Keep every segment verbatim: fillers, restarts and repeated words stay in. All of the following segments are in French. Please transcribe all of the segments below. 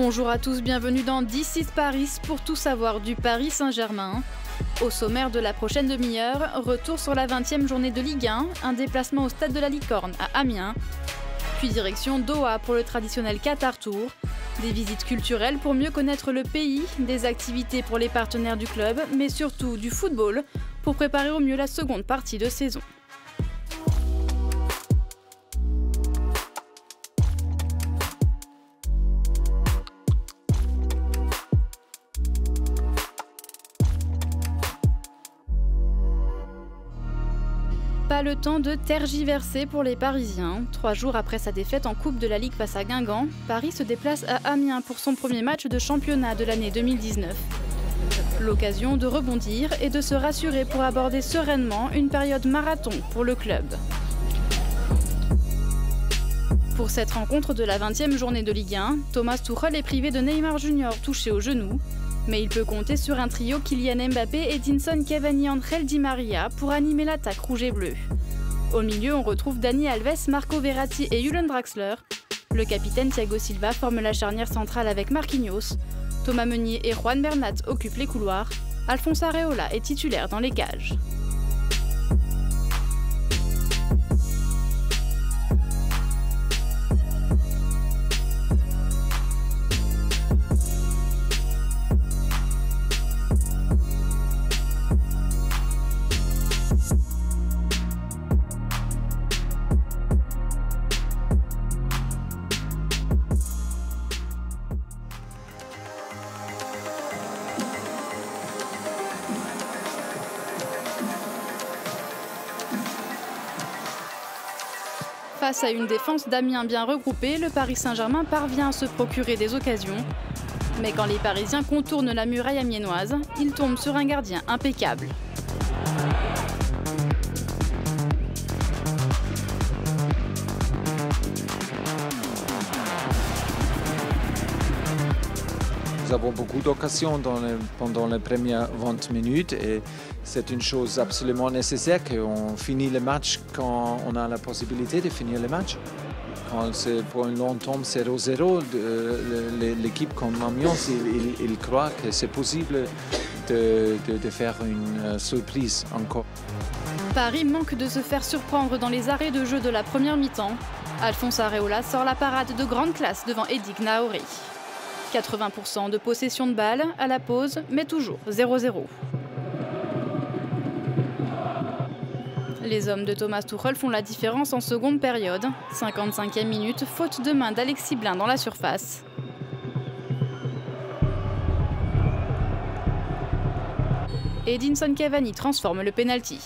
Bonjour à tous, bienvenue dans This is Paris pour tout savoir du Paris Saint-Germain. Au sommaire de la prochaine demi-heure, retour sur la vingtième journée de Ligue un, un déplacement au stade de la Licorne à Amiens, puis direction Doha pour le traditionnel Qatar Tour, des visites culturelles pour mieux connaître le pays, des activités pour les partenaires du club, mais surtout du football pour préparer au mieux la seconde partie de saison. Pas le temps de tergiverser pour les Parisiens. Trois jours après sa défaite en Coupe de la Ligue face à Guingamp, Paris se déplace à Amiens pour son premier match de championnat de l'année deux mille dix-neuf. L'occasion de rebondir et de se rassurer pour aborder sereinement une période marathon pour le club. Pour cette rencontre de la vingtième journée de Ligue un, Thomas Tuchel est privé de Neymar Junior touché au genou. Mais il peut compter sur un trio Kylian Mbappé, Edinson Cavani, Angel Di Maria pour animer l'attaque rouge et bleue. Au milieu, on retrouve Dani Alves, Marco Verratti et Julian Draxler. Le capitaine Thiago Silva forme la charnière centrale avec Marquinhos. Thomas Meunier et Juan Bernat occupent les couloirs. Alphonse Areola est titulaire dans les cages. Face à une défense d'Amiens bien regroupée, le Paris Saint-Germain parvient à se procurer des occasions. Mais quand les Parisiens contournent la muraille amiénoise, ils tombent sur un gardien impeccable. Nous avons beaucoup d'occasions pendant les premières vingt minutes et c'est une chose absolument nécessaire qu'on finisse le match quand on a la possibilité de finir le match. Quand c'est pour un long temps zéro zéro, l'équipe comme Amiens, il, il, il croit que c'est possible de, de, de faire une surprise encore. Paris manque de se faire surprendre dans les arrêts de jeu de la première mi-temps. Alphonse Areola sort la parade de grande classe devant Edik Naouri. quatre-vingts pour cent de possession de balle à la pause, mais toujours zéro zéro. Les hommes de Thomas Tuchel font la différence en seconde période. cinquante-cinquième minute, faute de main d'Alexis Blin dans la surface. Edinson Cavani transforme le pénalty.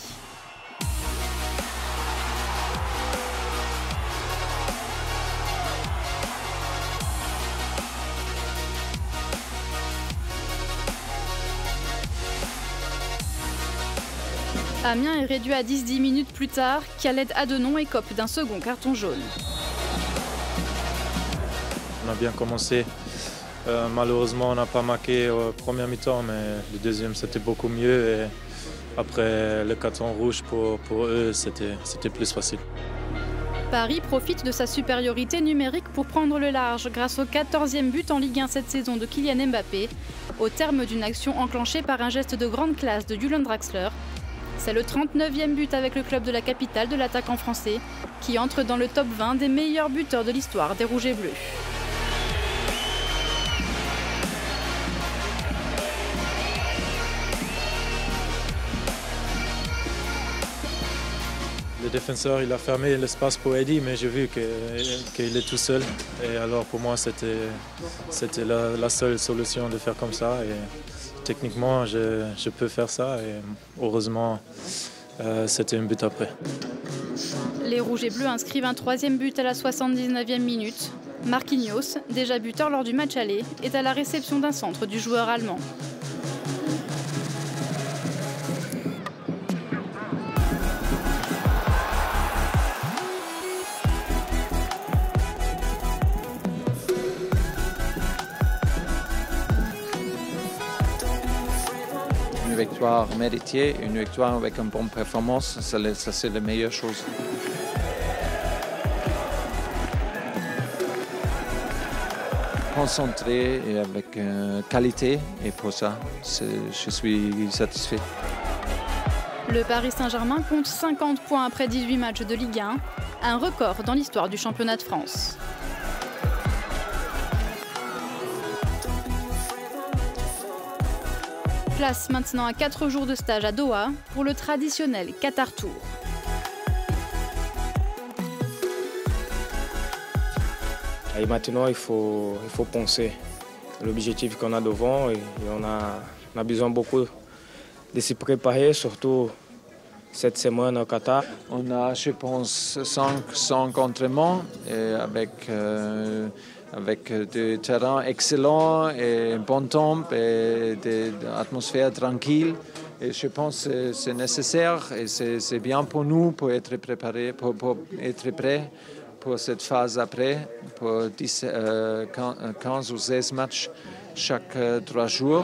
Amiens est réduit à dix minutes plus tard. Khaled Adenon écope d'un second carton jaune. On a bien commencé. Euh, malheureusement, on n'a pas marqué au premier mi-temps, mais le deuxième, c'était beaucoup mieux. Et après le carton rouge, pour, pour eux, c'était plus facile. Paris profite de sa supériorité numérique pour prendre le large grâce au quatorzième but en Ligue un cette saison de Kylian Mbappé, au terme d'une action enclenchée par un geste de grande classe de Julian Draxler. C'est le trente-neuvième but avec le club de la capitale de l'attaquant français, qui entre dans le top vingt des meilleurs buteurs de l'histoire des Rouges et Bleus. Le défenseur, il a fermé l'espace pour Eddy, mais j'ai vu qu'il est tout seul. Et alors pour moi, c'était la, la seule solution de faire comme ça. Et techniquement, je, je peux faire ça et heureusement, euh, c'était un but après. Les Rouges et Bleus inscrivent un troisième but à la soixante-dix-neuvième minute. Marquinhos, déjà buteur lors du match aller, est à la réception d'un centre du joueur allemand. Une victoire méritée, une victoire avec une bonne performance, ça, ça c'est la meilleure chose. concentré et avec euh, qualité. Et pour ça, je suis satisfait. Le Paris Saint-Germain compte cinquante points après dix-huit matchs de Ligue un, un record dans l'histoire du championnat de France. Place maintenant à quatre jours de stage à Doha pour le traditionnel Qatar Tour. Et maintenant, il faut, il faut penser l'objectif qu'on a devant et on a, on a besoin beaucoup de se préparer, surtout cette semaine au Qatar. On a, je pense, cinq entraînements et avec, euh, avec des terrains excellents et un bon temps et des atmosphères tranquilles. Et je pense que c'est nécessaire et c'est bien pour nous pour être préparés, pour, pour être prêts pour cette phase après, pour dix, euh, quinze ou seize matchs chaque euh, trois jours.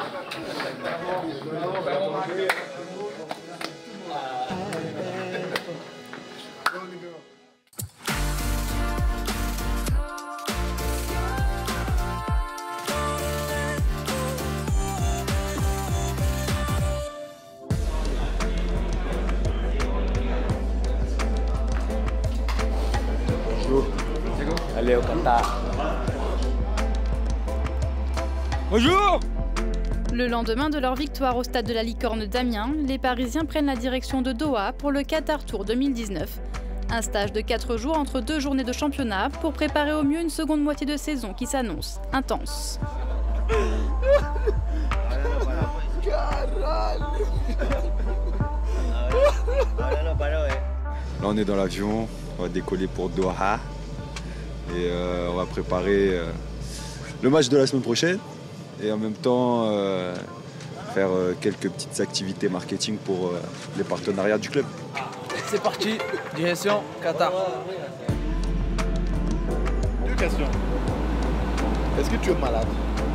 Allez au Qatar. Bonjour. Le lendemain de leur victoire au stade de la Licorne d'Amiens, les Parisiens prennent la direction de Doha pour le Qatar Tour deux mille dix-neuf. Un stage de quatre jours entre deux journées de championnat pour préparer au mieux une seconde moitié de saison qui s'annonce intense. Là on est dans l'avion, on va décoller pour Doha et euh, on va préparer euh, le match de la semaine prochaine et en même temps euh, faire euh, quelques petites activités marketing pour euh, les partenariats du club. C'est parti, direction Qatar. Deux questions. Est-ce que tu es malade?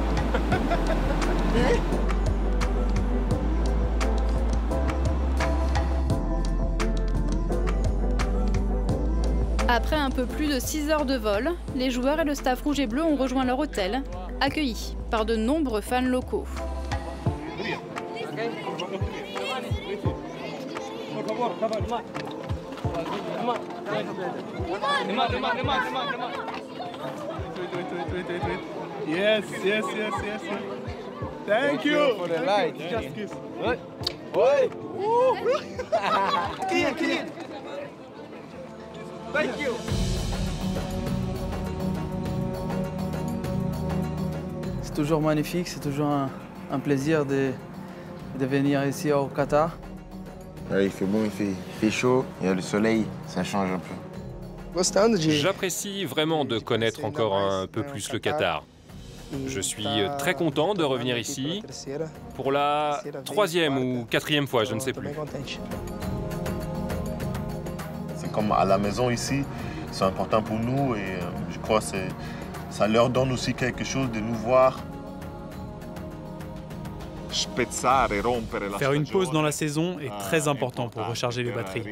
Après un peu plus de six heures de vol, les joueurs et le staff rouge et bleu ont rejoint leur hôtel, accueillis par de nombreux fans locaux. Yes, yes, yes, yes. Thank you for the light. Just kiss. Ouais. Ouais. Clean, clean. Thank you. C'est toujours magnifique, c'est toujours un, un plaisir de, de venir ici au Qatar. Ouais, il fait bon, il fait, il fait chaud, il y a le soleil, ça change un peu. J'apprécie vraiment de connaître encore un peu plus le Qatar. Je suis très content de revenir ici pour la troisième ou quatrième fois, je ne sais plus. C'est comme à la maison ici, c'est important pour nous et je crois que ça leur donne aussi quelque chose de nous voir. Faire une pause dans la saison est très important pour recharger les batteries.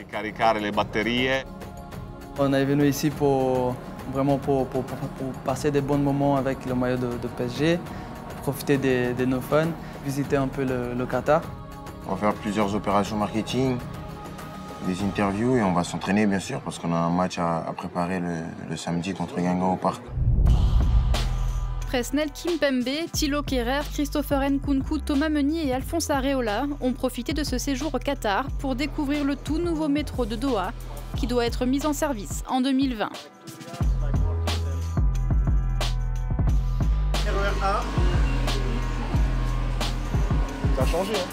On est venu ici pour vraiment pour, pour, pour, pour passer des bons moments avec le maillot de, de P S G, profiter de, de nos fans, visiter un peu le, le Qatar. On va faire plusieurs opérations marketing, des interviews et on va s'entraîner bien sûr parce qu'on a un match à, à préparer le, le samedi contre Guingamp au parc. Presnel Kimpembe, Thilo Kehrer, Christopher Nkunku, Thomas Meunier et Alphonse Areola ont profité de ce séjour au Qatar pour découvrir le tout nouveau métro de Doha qui doit être mis en service en deux mille vingt. R E R A. Ça a changé, hein?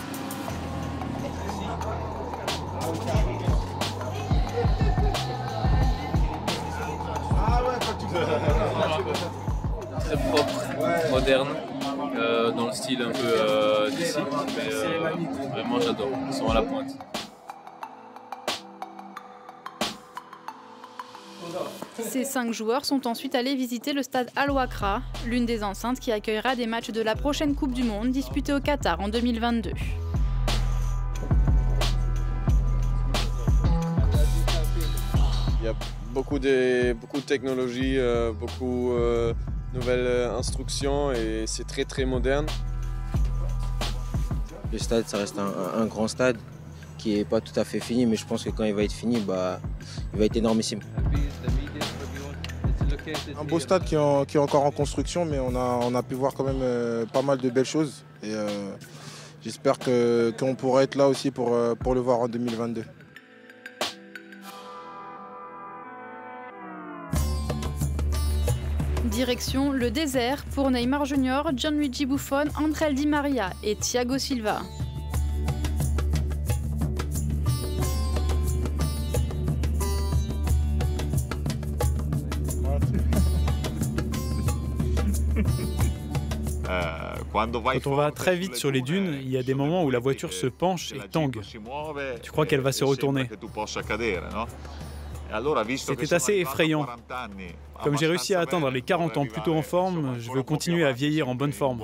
Ah ouais, quand tu très propre, moderne, euh, dans le style un peu euh, d'ici, mais euh, vraiment j'adore, ils sont à la pointe. Ces cinq joueurs sont ensuite allés visiter le stade Al-Wakra, l'une des enceintes qui accueillera des matchs de la prochaine Coupe du Monde disputée au Qatar en deux mille vingt-deux. Il y a beaucoup de, beaucoup de technologie, euh, beaucoup euh, nouvelle instruction et c'est très très moderne. Le stade, ça reste un, un grand stade qui n'est pas tout à fait fini, mais je pense que quand il va être fini, bah, il va être énormissime. Un beau stade qui est, en, qui est encore en construction, mais on a, on a pu voir quand même euh, pas mal de belles choses. Et euh, j'espère que, qu'on pourra être là aussi pour, pour le voir en deux mille vingt-deux. Direction le désert pour Neymar Junior, Gianluigi Buffon, Angel Di Maria et Thiago Silva. Quand on va très vite sur les dunes, il y a des moments où la voiture se penche et tangue. Tu crois qu'elle va se retourner. C'était assez effrayant. Comme j'ai réussi à atteindre les quarante ans plutôt en forme, je veux continuer à vieillir en bonne forme.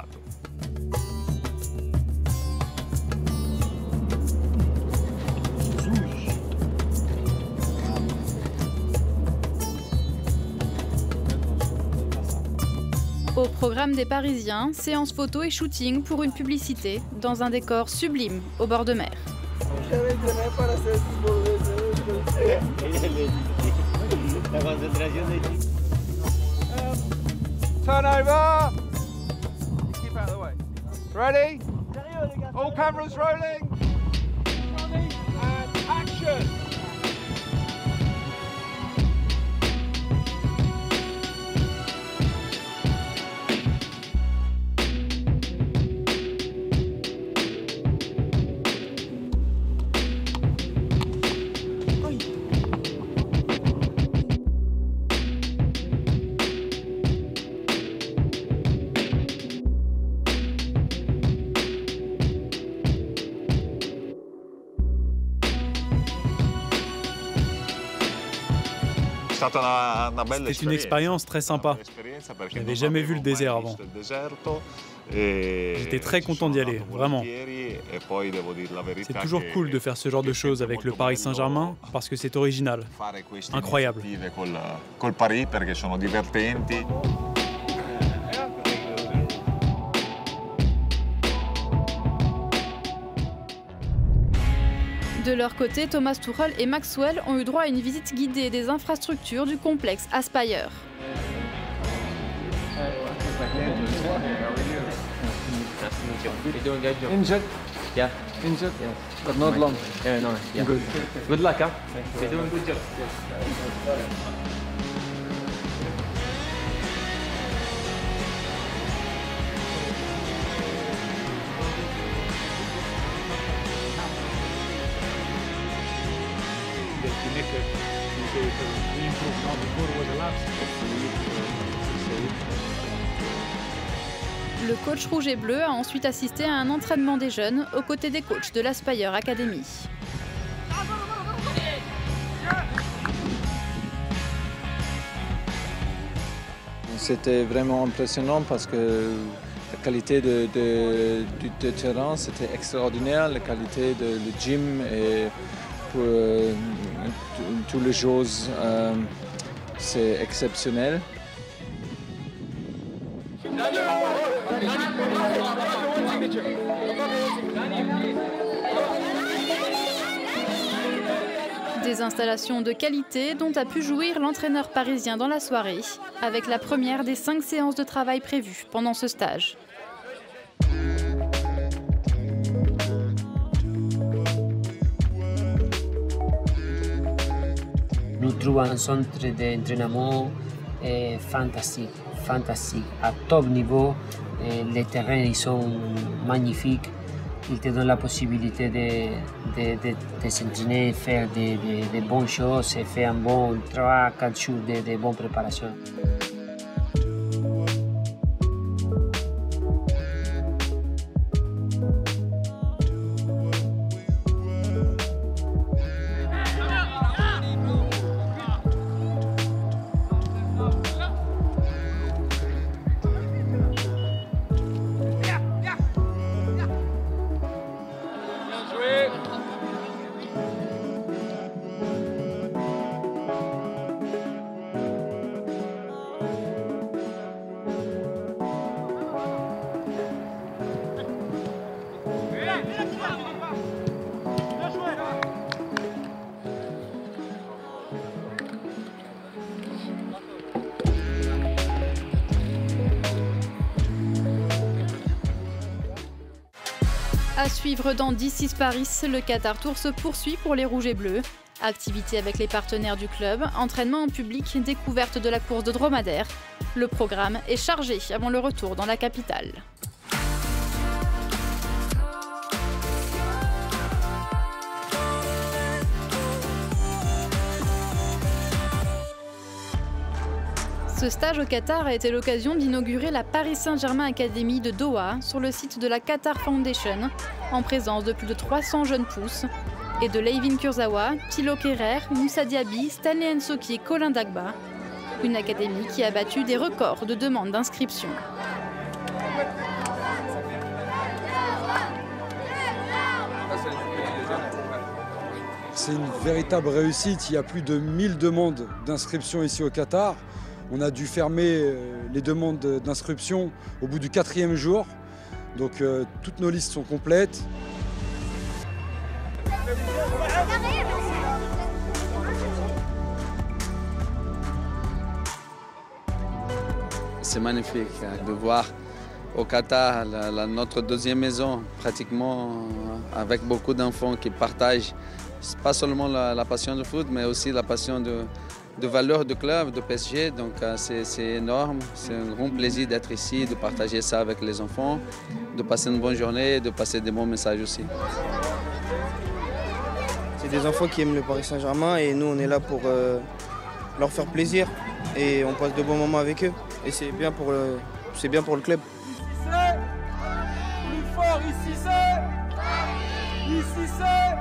Au programme des Parisiens, séance photo et shooting pour une publicité dans un décor sublime au bord de mer. Turnover. Keep out of the way. Ready? All cameras rolling. And action. C'était une expérience très sympa. Je n'avais jamais vu le désert avant. J'étais très content d'y aller, vraiment. C'est toujours cool de faire ce genre de choses avec le Paris Saint-Germain parce que c'est original, incroyable. De leur côté, Thomas Tuchel et Maxwell ont eu droit à une visite guidée des infrastructures du complexe Aspire. Injured? Yeah. Injured? Yeah. But not long? Yeah, no. Yeah. Good. Good luck, huh? You're doing a good job. Le coach rouge et bleu a ensuite assisté à un entraînement des jeunes aux côtés des coachs de l'Aspire Academy. C'était vraiment impressionnant parce que la qualité de, de, du de terrain c'était extraordinaire, la qualité du de, gym et pour euh, toutes les choses euh, c'est exceptionnel. Des installations de qualité dont a pu jouir l'entraîneur parisien dans la soirée, avec la première des cinq séances de travail prévues pendant ce stage. Nous trouvons un centre d'entraînement fantastique, fantastique, à top niveau. Les terrains ils sont magnifiques. Ils te donnent la possibilité de, de, de, de s'entraîner, faire des de, de bonnes choses et faire un bon trois à quatre jours de, de bonne préparation. À suivre dans D six Paris, le Qatar Tour se poursuit pour les Rouges et Bleus. Activités avec les partenaires du club, entraînement en public, découverte de la course de dromadaire. Le programme est chargé avant le retour dans la capitale. Ce stage au Qatar a été l'occasion d'inaugurer la Paris Saint-Germain Academy de Doha sur le site de la Qatar Foundation, en présence de plus de trois cents jeunes pousses, et de Layvin Kurzawa, Thilo Kehrer, Moussa Diaby, Stanley Nsoki et Colin Dagba. Une académie qui a battu des records de demandes d'inscription. C'est une véritable réussite. Il y a plus de mille demandes d'inscription ici au Qatar. On a dû fermer les demandes d'inscription au bout du quatrième jour. Donc euh, toutes nos listes sont complètes. C'est magnifique de voir au Qatar la, la, notre deuxième maison, pratiquement avec beaucoup d'enfants qui partagent pas seulement la, la passion du foot, mais aussi la passion de, de valeurs du club, de P S G. Donc c'est énorme, c'est un grand plaisir d'être ici, de partager ça avec les enfants, de passer une bonne journée, de passer des bons messages aussi. C'est des enfants qui aiment le Paris Saint-Germain et nous on est là pour euh, leur faire plaisir et on passe de bons moments avec eux. Et c'est bien pour le, c'est bien pour le club. Ici c'est plus fort, ici c'est ici c'est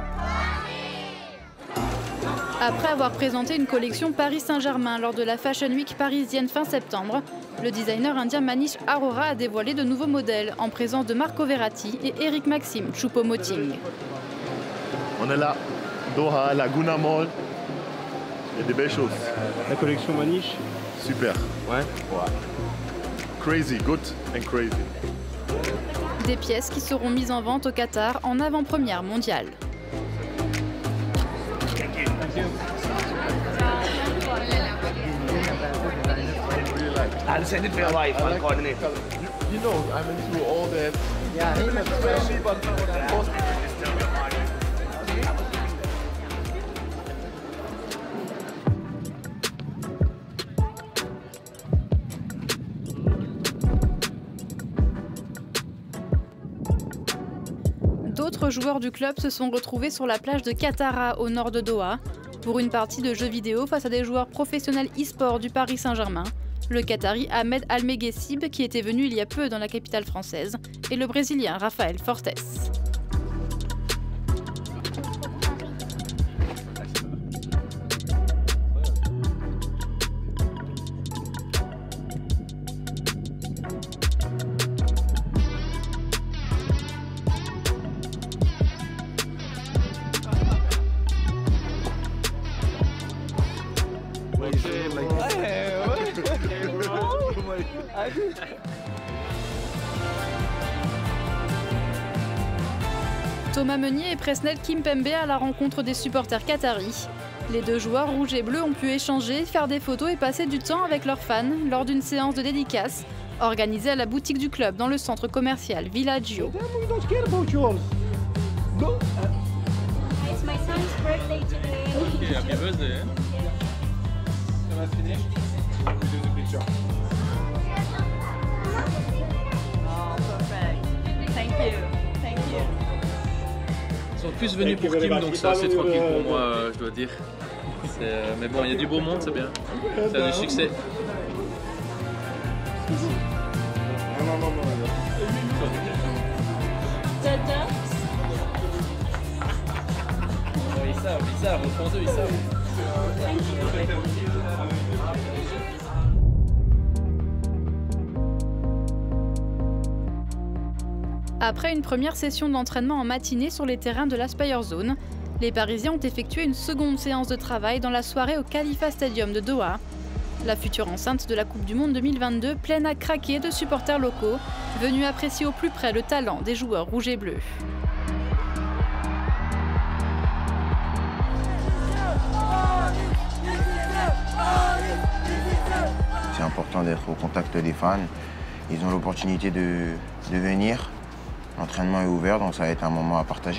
Après avoir présenté une collection Paris Saint-Germain lors de la Fashion Week parisienne fin septembre, le designer indien Manish Arora a dévoilé de nouveaux modèles en présence de Marco Verratti et Eric Maxime Choupo-Moting. On est là, Doha, Laguna Mall, il y a des belles choses. La collection Manish? Super. Ouais. Ouais. Crazy, good and crazy. Des pièces qui seront mises en vente au Qatar en avant-première mondiale. I'll send it to your wife, I'll coordinate. You know, I'm into all that. Yeah, especially, but D'autres joueurs du club se sont retrouvés sur la plage de Qatara, au nord de Doha, pour une partie de jeux vidéo face à des joueurs professionnels e-sport du Paris Saint-Germain, le Qatari Ahmed Almeghessib, qui était venu il y a peu dans la capitale française, et le Brésilien Rafael Fortes. Thomas Meunier et Presnel Kimpembe à la rencontre des supporters qataris. Les deux joueurs rouges et bleus ont pu échanger, faire des photos et passer du temps avec leurs fans lors d'une séance de dédicace organisée à la boutique du club dans le centre commercial Villaggio. Ils sont plus venus pour Kim, donc c'est assez tranquille pour moi, euh, je dois dire. Euh, mais bon, il y a du beau monde, c'est bien. C'est du succès. Ils savent, ils savent, au fond d'eux, ils savent. Après une première session d'entraînement en matinée sur les terrains de l'Aspire Zone, les Parisiens ont effectué une seconde séance de travail dans la soirée au Khalifa Stadium de Doha. La future enceinte de la Coupe du Monde deux mille vingt-deux pleine à craquer de supporters locaux, venus apprécier au plus près le talent des joueurs rouges et bleus. C'est important d'être au contact des fans. Ils ont l'opportunité de, de venir L'entraînement est ouvert, donc ça va être un moment à partager.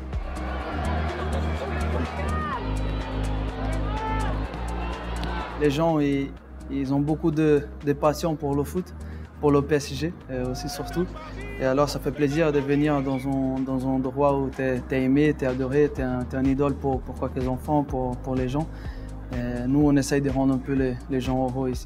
Les gens, ils, ils ont beaucoup de, de passion pour le foot, pour le P S G aussi surtout. Et alors ça fait plaisir de venir dans un, dans un endroit où tu es, es aimé, tu es adoré, tu es, es un idole pour, pour quelques enfants, pour, pour les gens. Et nous, on essaye de rendre un peu les, les gens heureux ici.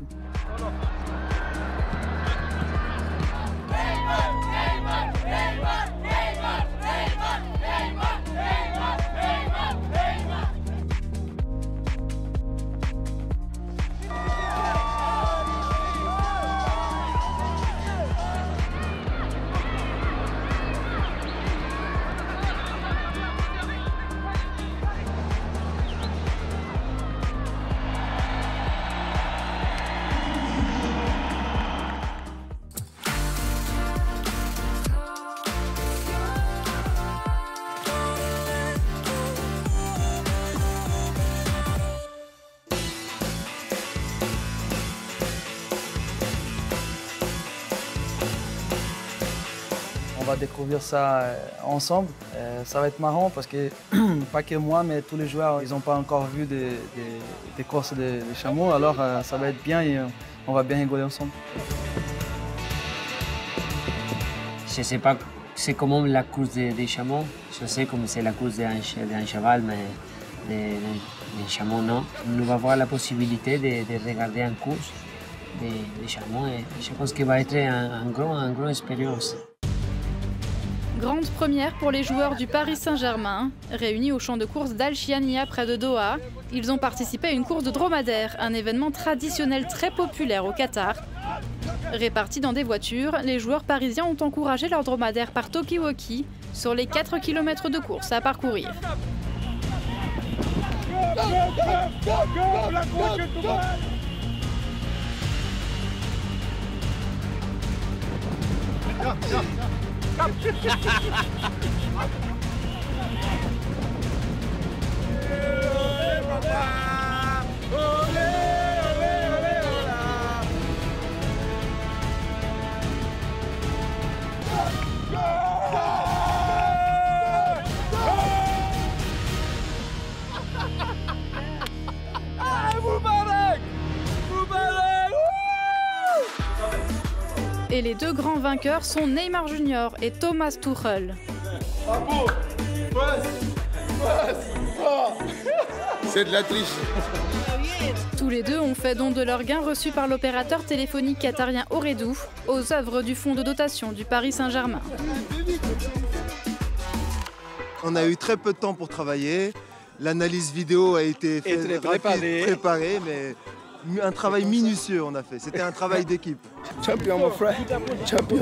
On va découvrir ça ensemble. Ça va être marrant parce que, pas que moi, mais tous les joueurs, ils n'ont pas encore vu des, des, des courses de, de chameaux. Alors ça va être bien et on va bien rigoler ensemble. Je ne sais pas c'est comment la course des, des chameaux. Je sais comme c'est la course d'un cheval, mais des, des chameaux non. On va avoir la possibilité de, de regarder une course des, des chameaux et je pense que va être une un grand, un grand expérience. Grande première pour les joueurs du Paris Saint-Germain. Réunis au champ de course d'Al Chiania près de Doha, ils ont participé à une course de dromadaire, un événement traditionnel très populaire au Qatar. Répartis dans des voitures, les joueurs parisiens ont encouragé leurs dromadaires par talkie-walkie sur les quatre kilomètres de course à parcourir. Et les deux grands vainqueurs sont Neymar Junior et Thomas Tuchel. C'est de la triche. Tous les deux ont fait don de leurs gains reçus par l'opérateur téléphonique qatarien Ooredoo aux œuvres du fonds de dotation du Paris Saint-Germain. On a eu très peu de temps pour travailler. L'analyse vidéo a été faite, préparée, préparée, mais un travail minutieux on a fait. C'était un travail d'équipe. Champion, mon frère. Champion.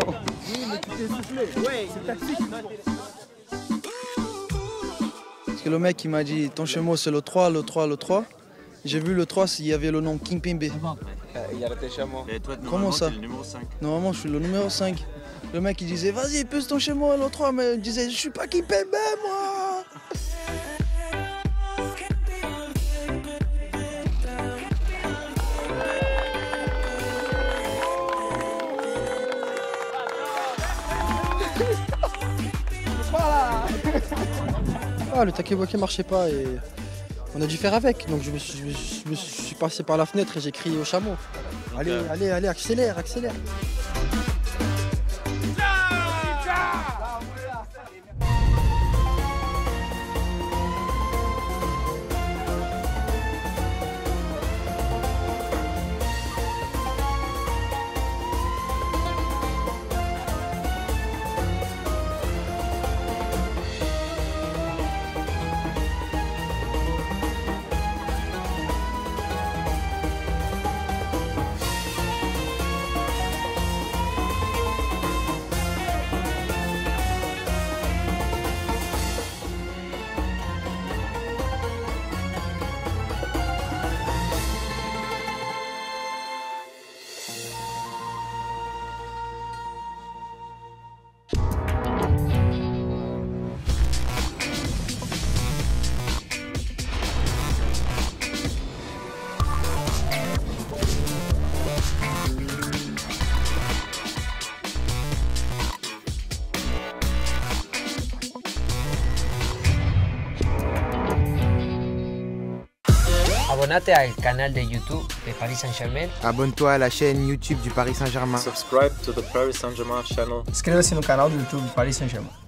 Parce que le mec il m'a dit ton chameau c'est le trois, le trois, le trois. J'ai vu le trois, il y avait le nom King Pimbe. Il y a tes chameaux. Et toi, comment ça? Le numéro cinq. Normalement je suis le numéro cinq. Le mec il disait vas-y pousse ton chameau le trois, mais il disait je suis pas King Pimbe moi. Ah, le talkie-walkie marchait pas et on a dû faire avec. Donc je me suis, je me suis, je me suis passé par la fenêtre et j'ai crié au chameau. Allez, euh... allez, allez, accélère, accélère. Abonnate al canal de YouTube de Paris Saint-Germain. Abonne-toi à la chaîne YouTube du Paris Saint-Germain. Subscribe to the Paris Saint-Germain channel. Inscreva-se no canal do YouTube do Paris Saint-Germain.